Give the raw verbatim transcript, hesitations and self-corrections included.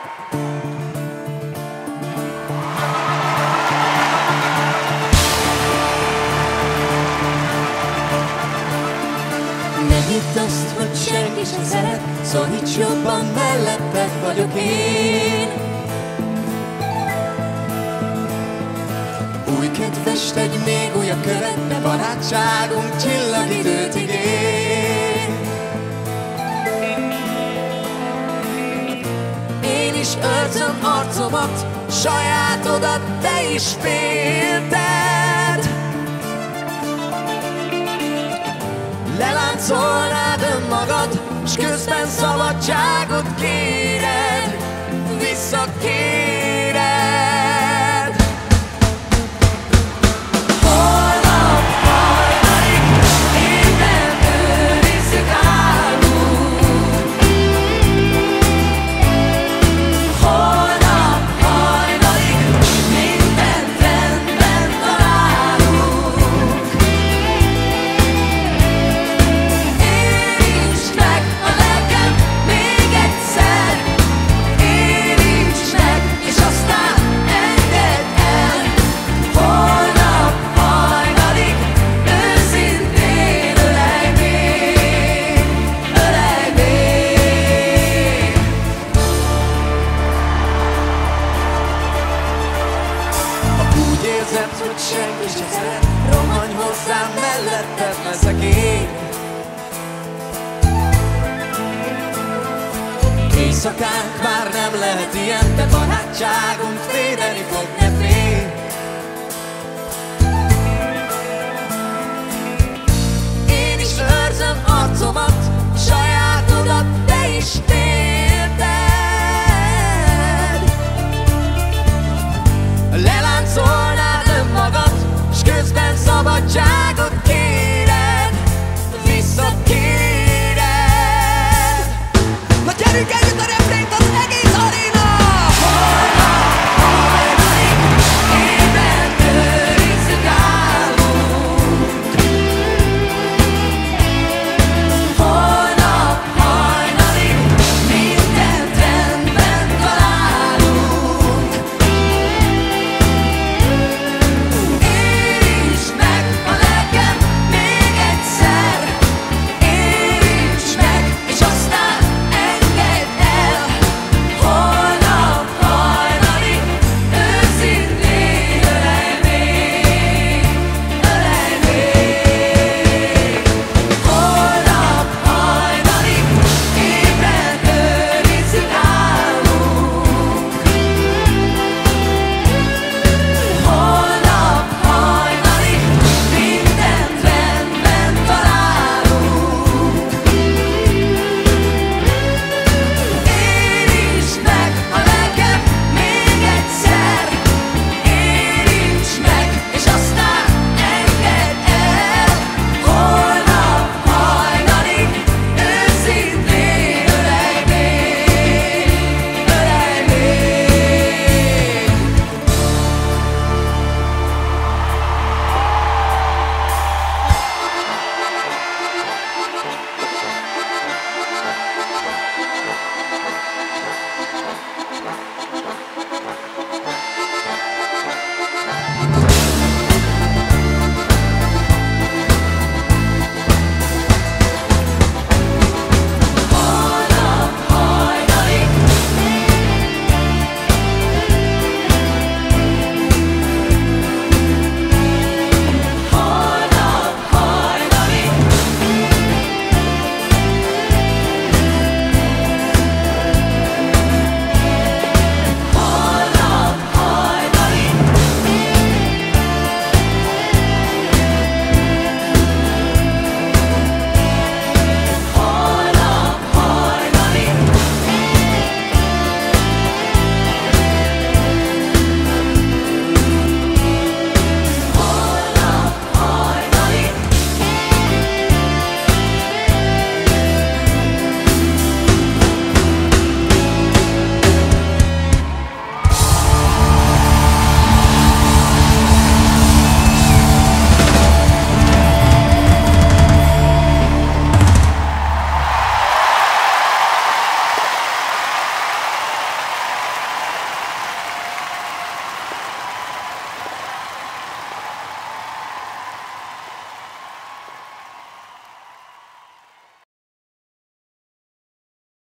Ne hidd azt, hogy senki sem szeret, szoríts jobban, melletted vagyok én. Új kedves, tegy még újabb követ, de barátságunk csillagidőt ígér. Én is őrzöm arcomat, sajátodat te is félted. Leláncolnád önmagad, s közben szabadságot kéred, visszakéred. Holnap hajnalig minden őrizzük álmunk. Holnap hajnalig mindent rendben találunk. Érintsd meg a lelkem még egyszer, érintsd meg, és aztán engedd el. Holnap hajnalig őszintén ölelj még, ölelj még. Ha úgy érzed, hogy senki sem szeret, rohanj hozzám, melletted leszek én. Éjszakánk már nem lehet ilyen, de barátságunk védeni fog, ne félj. Én is őrzöm arcomat, sajátodat te is félj.